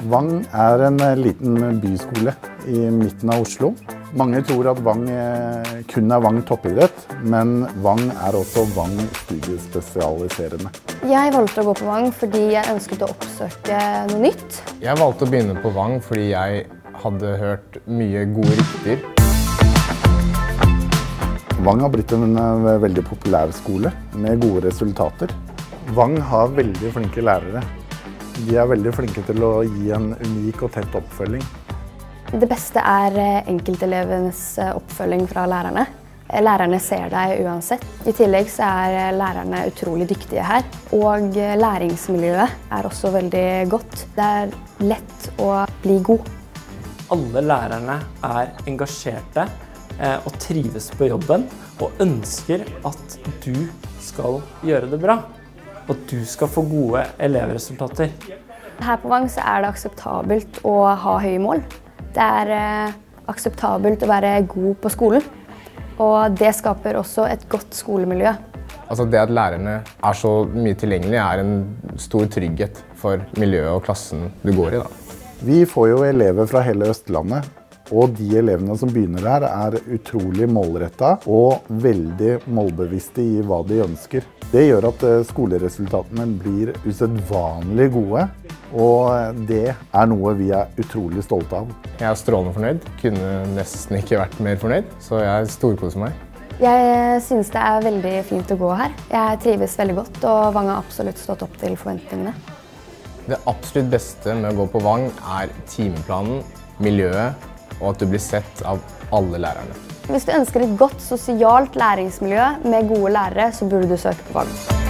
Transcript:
Vang er en liten byskole i midten av Oslo. Mange tror at Vang kun er Vang toppidrett, men Vang er også Vang studiespesialiserende. Jeg valgte å gå på Vang fordi jeg ønsket å oppsøke noe nytt. Jeg valgte å begynne på Vang fordi jeg hadde hørt mye gode rykter. Vang har blitt en veldig populær skole med gode resultater. Vang har veldig flinke lærere. De er veldig flinke til å gi en unik og tett oppfølging. Det beste er enkeltelevenes oppfølging fra lærerne. Lærerne ser deg uansett. I tillegg så er lærerne utrolig dyktige her. Og læringsmiljøet er også veldig godt. Det er lett å bli god. Alle lærerne er engasjerte og trives på jobben og ønsker at du skal gjøre det bra. Og du skal få gode elevresultater. Her på Vang så er det akseptabelt å ha høye mål. Det er akseptabelt å være god på skolen, og det skaper også et godt skolemiljø. Altså det at lærerne er så mye tilgjengelig er en stor trygghet for miljøet og klassen du går i. Vi får jo elever fra hele Østlandet, og de elevene som begynner her er utrolig målrettet og veldig målbevisste i hva de ønsker. Det gjør at skoleresultatene blir usedvanlig gode, og det er noe vi er utrolig stolte av. Jeg er strålende fornøyd. Kunne nesten ikke vært mer fornøyd, så jeg storkoser meg. Jeg synes det er veldig fint å gå her. Jeg trives veldig godt, og Vang har absolutt stått opp til forventningene. Det absolutt beste med å gå på Vang er timeplanen, miljøet, og at du blir sett av alle lærerne. Hvis du ønsker et godt sosialt læringsmiljø med gode lærere, så burde du søke på Vang.